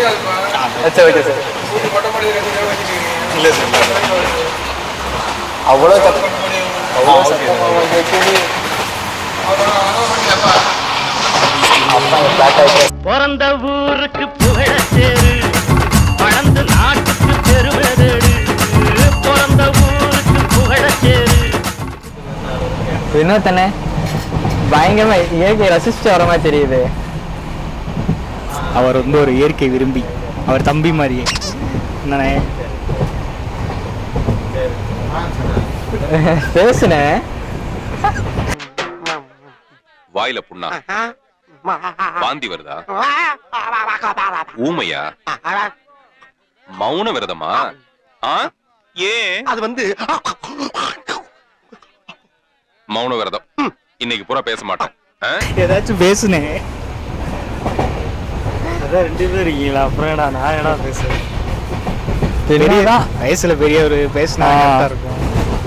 சரி okay sir. இல்லை sir அவ்வளோ பிறந்த ஊருக்கு புகழச்சேரு வளர்ந்து நாட்டுக்கு பெருமெடு பிறந்த ஊருக்கு புகழச்சேரு. வினோத்தனே பயங்கரமா இயற்கை ரசிச்சுட்டு வர மாதிரி தெரியுது. அவர் வந்து ஒரு இயற்கை விரும்பி, அவர் தம்பி மாதிரியே என்னண்ணே பேசுனே. வாயில புண்ணா, வாந்தி வருதா, ஊமையா, மௌன விரதமா? ஏன் அது வந்து மௌன விரதம்? இன்னைக்கு பூரா பேச மாட்டேன். ஏதாச்சும் பேசுனே. அதான் 2 பேர் இருக்கீங்களா, அப்புறம் ஏடா நான் ஏடா பேசுறேன். பெரியதான் வயசுல பெரிய ஒரு பேசினா இருக்கும்.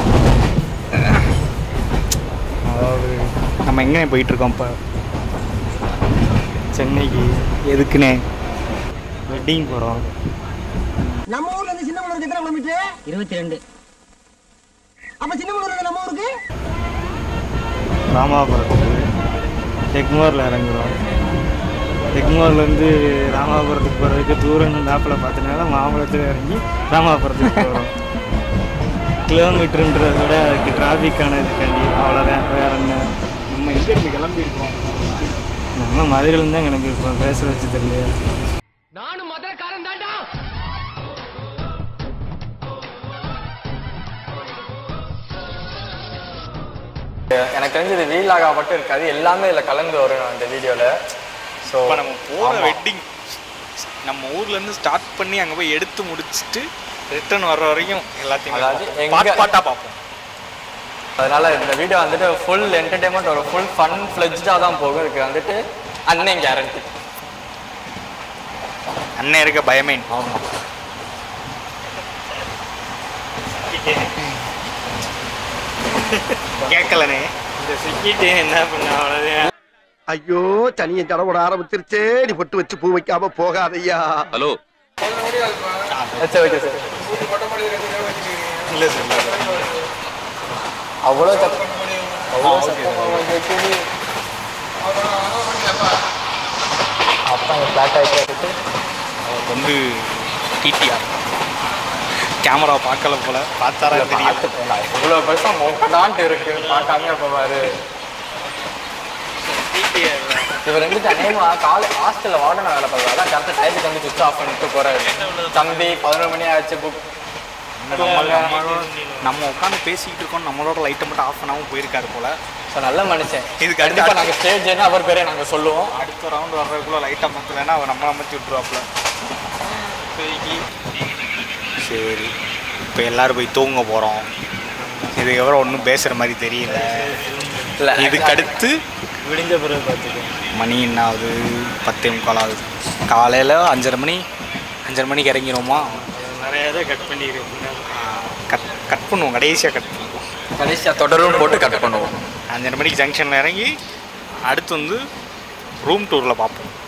அதாவது நம்ம எங்கே போயிட்டு இருக்கோம் இப்போ? சென்னைக்கு. எதுக்குண்ணே? வெட்டிங் போகிறோம். நம்ம ஊர்ல இருந்து சின்ன ஊருக்கு எத்தனை கிலோமீட்டர்? 22. அப்ப சின்ன ஊர்ல இருந்து நம்ம ஊருக்கு ராமாபுரத்துக்கு டெக்மோரில் இறங்குறோம். டெக்மோர்லேருந்து ராமாபுரத்துக்கு போகிறதுக்கு தூரம் மேப்பில் பார்த்தனால மாம்பழத்தில் இறங்கி ராமாபுரத்துக்கு போகிறோம். கிலோமீட்டருன்றதை விட அதுக்கு டிராஃபிக்கான இதுக்காண்டி அவ்வளோதான். வேற என்ன? நம்ம எங்கேருந்து கிளம்பியிருக்கோம்? நம்ம மதுரையிலேருந்து தான் கிளம்பியிருக்கோம். பேச வச்சு தெரியல. நானும் மதுரைக்காரன் தாண்டா. எனக்கு தெரிஞ்சது வீலாகா மட்டும் இருக்காது, எல்லாமே இதில் கலந்து வரும் அந்த வீடியோவில். ஸோ இப்போ நம்ம போகிற வெட்டிங் நம்ம ஊர்லேருந்து ஸ்டார்ட் பண்ணி அங்கே போய் எடுத்து முடிச்சுட்டு ரிட்டர்ன் வர்ற வரைக்கும் எல்லாத்தையும் பாட்டாக பார்ப்போம். அதனால் இந்த வீடியோ வந்துட்டு ஃபுல் என்டர்டெயின்மெண்ட், ஒரு ஃபுல் ஃபன் ஃப்ளெஜ்டாக தான் போகும். இதுக்கு வந்துட்டு அண்ணன் கேரண்டி. அண்ணன் இருக்க பயமே. ஆமாம். கேட்கலனே இந்த சிக்கிட்டு என்ன பண்ண அவ்வளோதான். ஐயோ சனியன் தடவோட ஆரம்பிச்சிருச்சே. நீ பொட்டு வச்சு பூ வைக்காம போகாதையா. ஹலோ சரி ஓகே சார். இல்லை சார் அவ்வளோ அப்பா ஃப்ளாட் ஆகிட்டு அவருக்கு வந்து டிடிஆர் கேமரா பார்க்கல போல. பார்த்தாரா தெரியாது. இவ்வளோ பெருசாக மொக்கடான்ட்டு இருக்கு, பார்க்காம போவாரு. இவர் ரெண்டு அநேகமாக ஹாஸ்டலில் வார்டனை வேலை பார்க்குறாரு. அதான் கரெக்டாக டைத்துக்கு வந்து சுவிட்ச் ஆஃப் பண்ணிட்டு போகிறாரு. தம்பி 11 மணி ஆச்சு, புக் நம்ம உட்காந்து பேசிக்கிட்டு இருக்கோம், நம்மளோட லைட்டை மட்டும் ஆஃப் பண்ணாமல் போயிருக்காரு போல. ஸோ நல்ல மனுஷன். இதுக்கு கண்டிப்பாக நாங்கள் ஸ்டேஜ்னா அவர் பேரே நாங்கள் சொல்லுவோம். அடுத்த ரவுண்டு வர்றதுக்குள்ளே லைட்டாக மற்றலைன்னா அவர் நம்மளை அமைச்சு விட்ருவாப்புல. சரி இப்போ எல்லோரும் போய் தூங்க போகிறோம். இதுக்கப்புறம் ஒன்றும் பேசுகிற மாதிரி தெரியல. இல்லை இதுக்கு அடுத்து விடிஞ்ச பிறகு பார்த்துக்கோங்க. மணி என்ன ஆகுது? 10:45 ஆகுது. காலையில் 5:30 மணிக்கு இறங்கிடுவோமா? நிறையா தான் கட் பண்ணிடுவோம். கட் பண்ணுவோம், கடைசியாக கட் பண்ணுவோம். கடைசியாக தொடரும் போட்டு கட் பண்ணுவோம். 5:30 மணிக்கு ஜங்ஷனில் இறங்கி அடுத்து வந்து ரூம் டூரில் பார்ப்போம்.